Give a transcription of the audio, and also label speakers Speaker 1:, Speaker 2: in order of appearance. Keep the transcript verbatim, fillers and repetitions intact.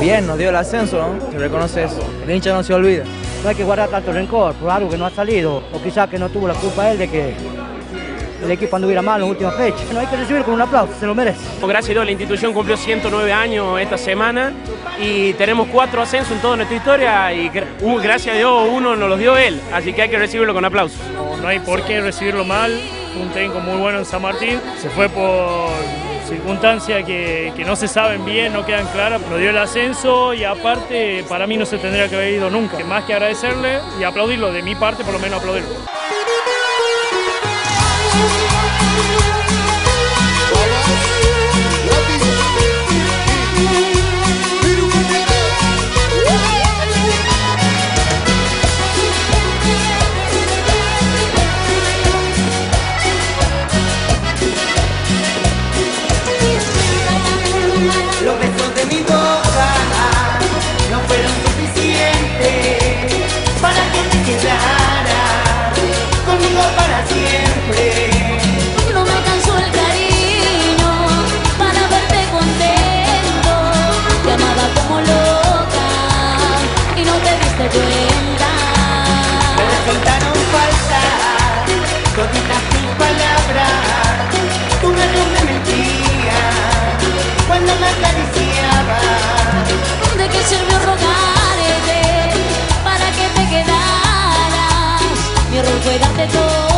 Speaker 1: Bien, nos dio el ascenso, ¿no? Se reconoce eso. El hincha no se olvida.
Speaker 2: No hay que guardar tanto rencor por algo que no ha salido, o quizás que no tuvo la culpa él de que el equipo anduviera mal en las últimas fechas. No hay que recibirlo con un aplauso, se lo merece.
Speaker 3: Gracias a Dios la institución cumplió ciento nueve años esta semana y tenemos cuatro ascensos en toda nuestra historia y gracias a Dios uno nos los dio él, así que hay que recibirlo con aplausos.
Speaker 4: No, no hay por qué recibirlo mal, fue un técnico muy bueno en San Martín, se fue por circunstancias que, que no se saben bien, no quedan claras, nos dio el ascenso y aparte para mí no se tendría que haber ido nunca, más que agradecerle y aplaudirlo, de mi parte por lo menos aplaudirlo.
Speaker 5: Los besos de mi boca no fueron suficientes para que te quedaras conmigo para siempre.
Speaker 6: No me alcanzó el cariño para verte contento. Te amaba como loca y no te diste cuenta.
Speaker 5: Me resultaron falsas toditas tus palabras. Tu rostro me mentía cuando me acariciaba.
Speaker 6: ¿De qué sirvió rogarte para que te quedaras? Mi error fue darte todo.